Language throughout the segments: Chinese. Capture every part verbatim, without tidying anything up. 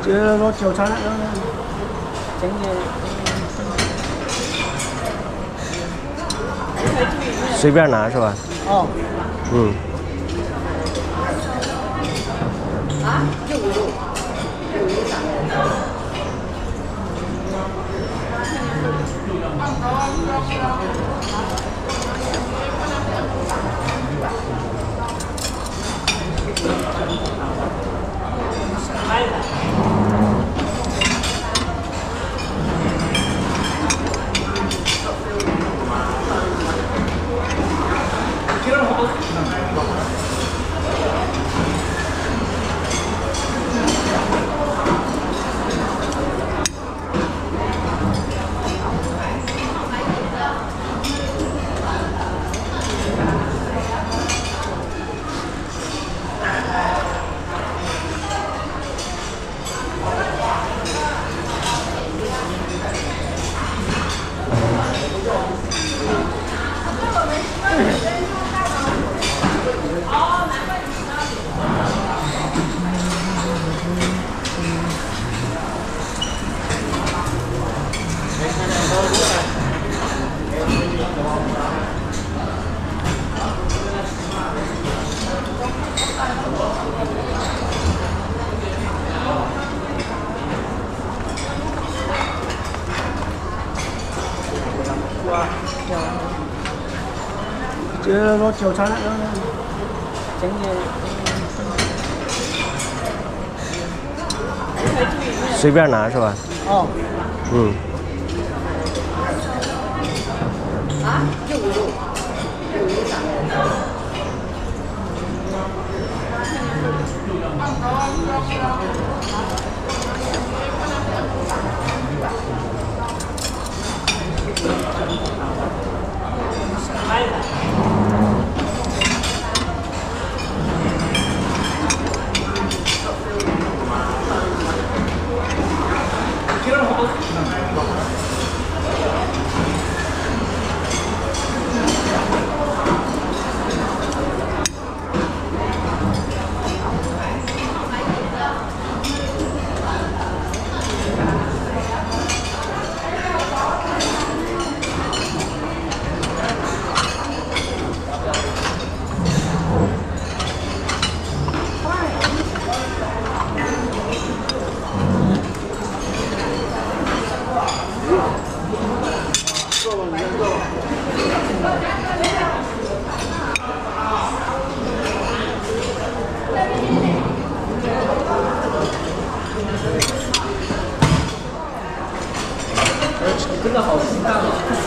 这个就餐，今年随便拿是吧？ 哦， 嗯。 啊，六五六，六五三。 这个就餐，今年随便拿是吧？ 哦， 嗯。 啊，六五六，六五三。 真的好清淡啊！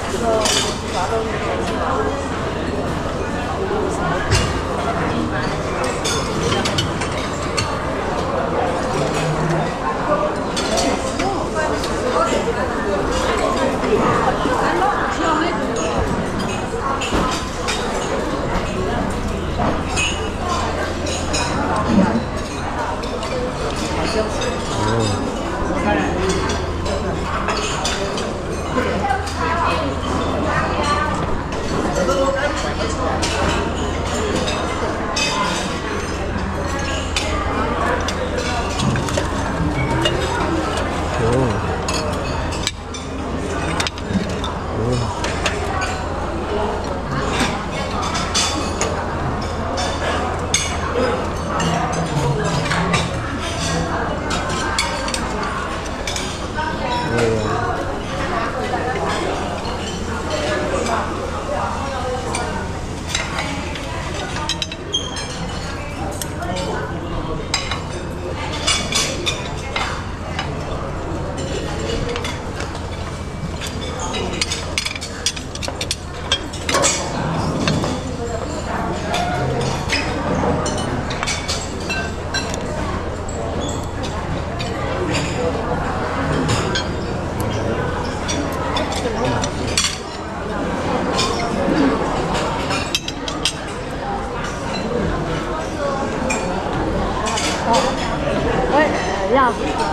要。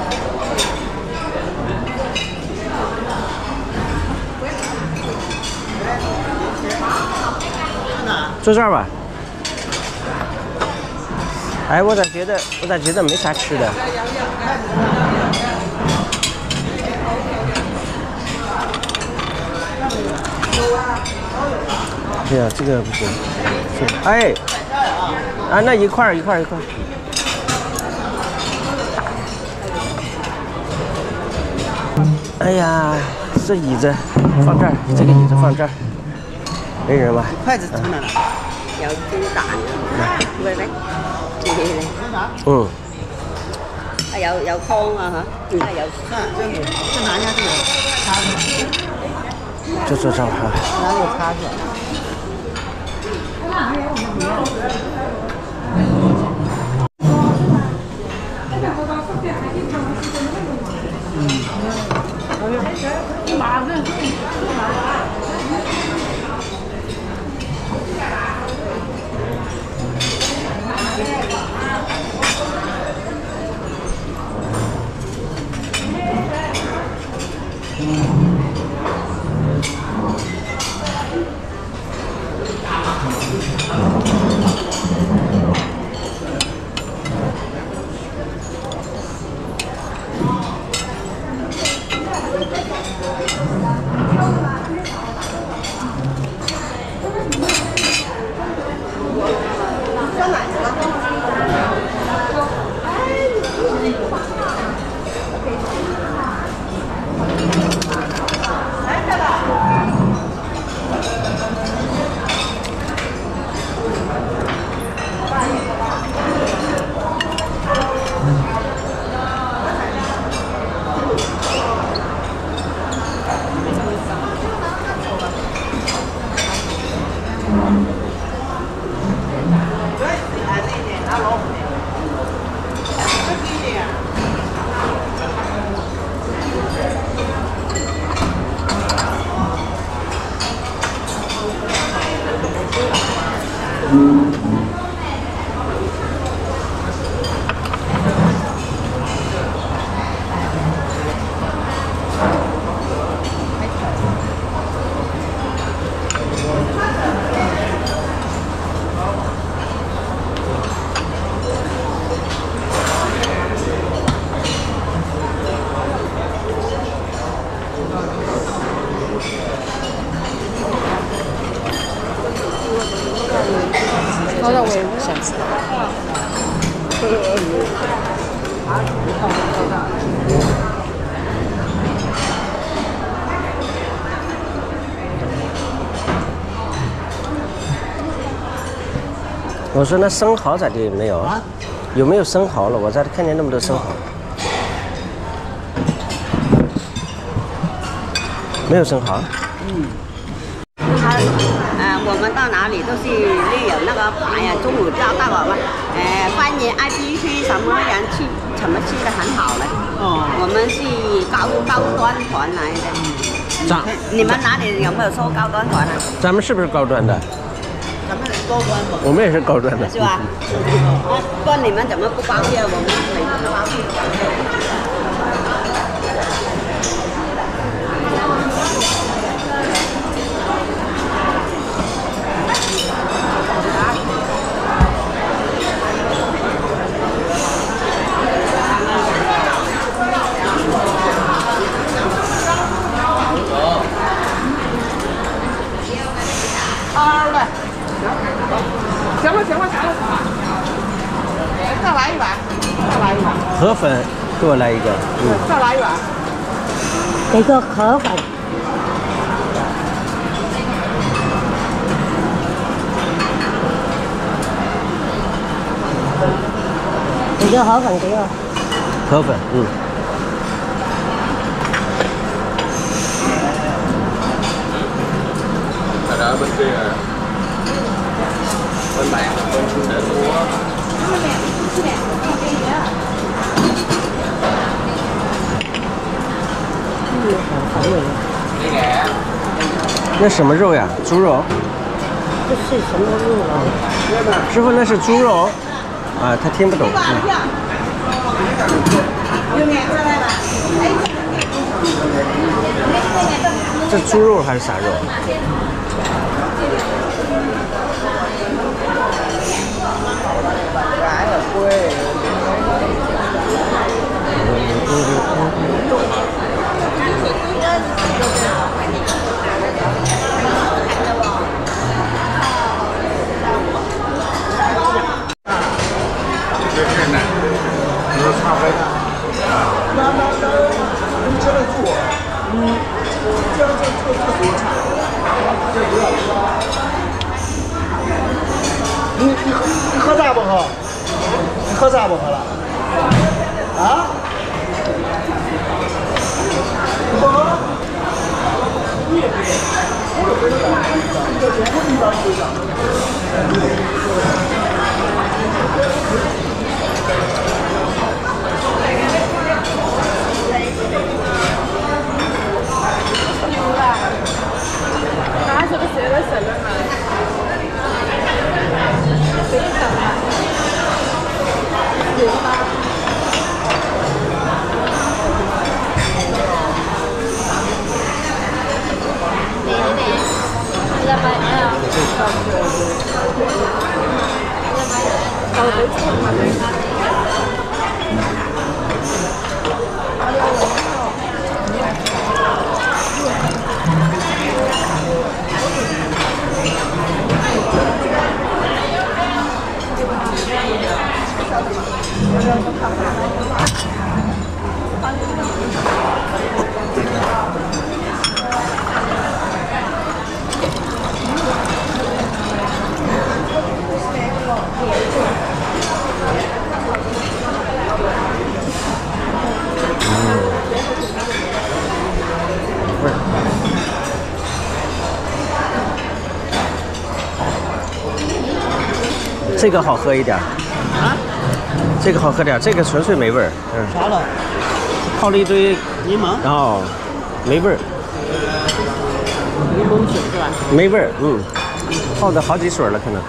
坐这儿吧。哎，我咋觉得，我咋觉得没啥吃的？ 对呀，这个不行。哎，啊，那一块儿一块儿一块儿。哎呀，这椅子放这儿，这个椅子放这儿，没人吧？ 筷子从哪来？ 有豬蛋，喂喂， 嗯。 啊有有湯啊嚇，啊有。 啊，这里再拿一下这个叉子。 就这张哈。 拿这个叉子。 高大我也不想吃。 我说那生蚝咋地没有？啊、有没有生蚝了？我咋看见那么多生蚝？没有生蚝。嗯。 他呃，我们到哪里都是列有那个牌呀，中午交代我们，呃，欢迎 I P 区什么人去，什么去的很好嘞。哦。我们是高高端团来的。 咱你们哪里有没有说高端团啊？ 咱们是不是高端的？ 咱们是高端的。 我们也是高端的。 是吧？啊，不然你们怎么不包夜？我们每次都包夜。 二的，行了行了行了，再来一碗，再来一碗。 河粉，给我来一个。 嗯，再来一碗。 给个河粉。给个河粉给我。 河粉，嗯。 Ở bên kia bên bạn bên để mua 那什么肉呀？猪肉？ 这是什么肉啊？ 师傅，那是猪肉啊，他听不懂。嗯、这猪肉还是啥肉？ 咖啡。 那那那你现在做，嗯，这样这这这多长？这不要不要。你你喝你喝啥不喝？你喝啥不喝了？啊？不喝？你也可以，我也可以打，你这全部地方都讲。 拿什么写的什么嘛？谁等啊？有吗？ 这个好喝一点啊，这个好喝点，这个纯粹没味儿。嗯， 啥了？ 泡了一堆柠檬， 然后没味儿， 柠檬水是吧？ 没味儿，嗯，泡的好几水了可能。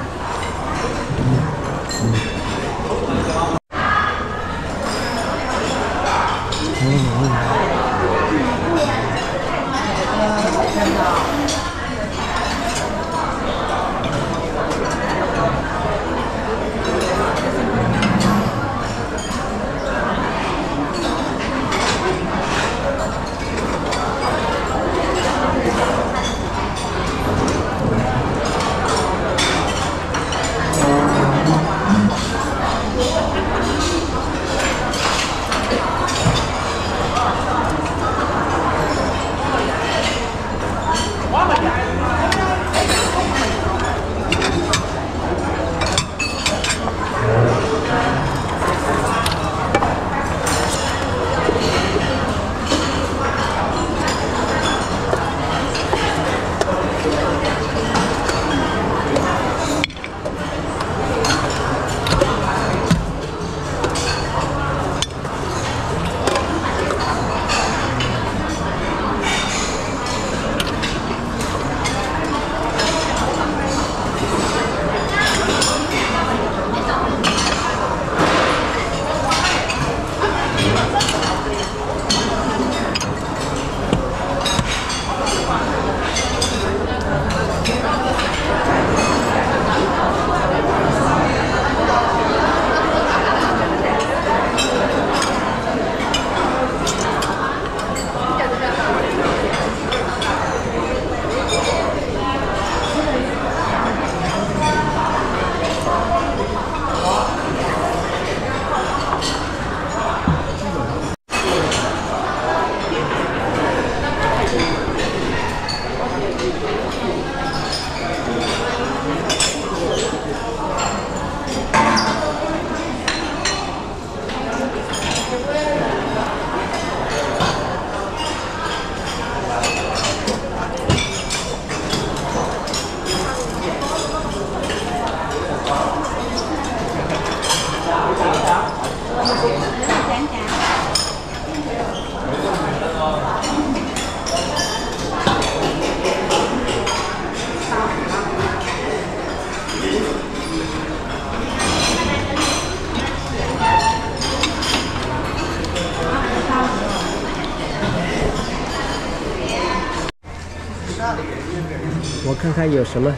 我看看有什么。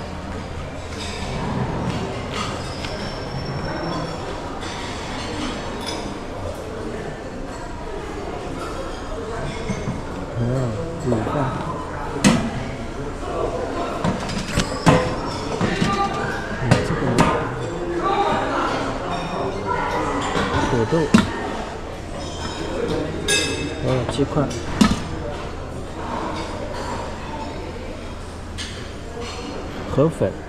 嗯，米饭。嗯，这个土豆。 七块。河粉。